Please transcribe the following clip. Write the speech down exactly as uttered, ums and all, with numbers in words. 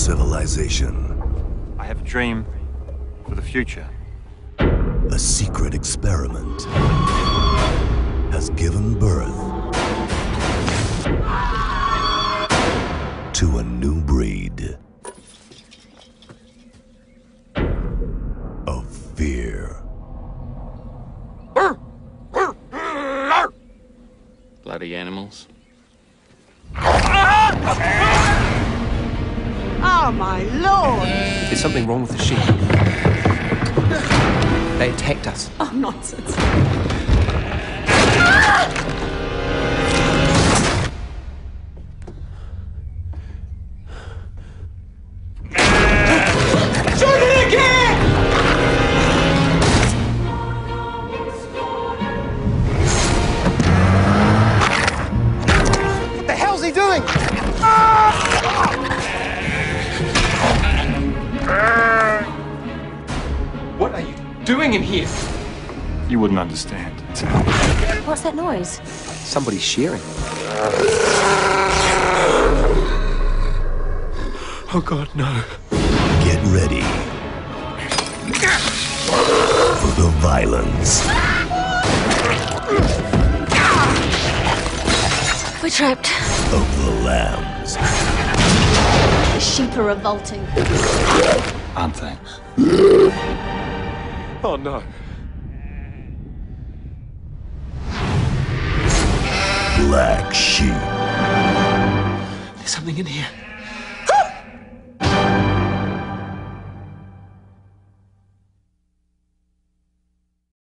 civilization. I have a dream for the future. A secret experiment has given birth to a new breed of fear. Bloody animals. Oh, my lord! There's something wrong with the sheep. They attacked us. Oh, nonsense. Shoot it again! What the hell's he doing? What are you doing in here? You wouldn't understand. What's that noise? Somebody's shearing. Oh, God, no. Get ready for the violence. We're trapped. Of the lambs. The sheep are revolting. Aren't they? Oh, no. Black sheep. There's something in here.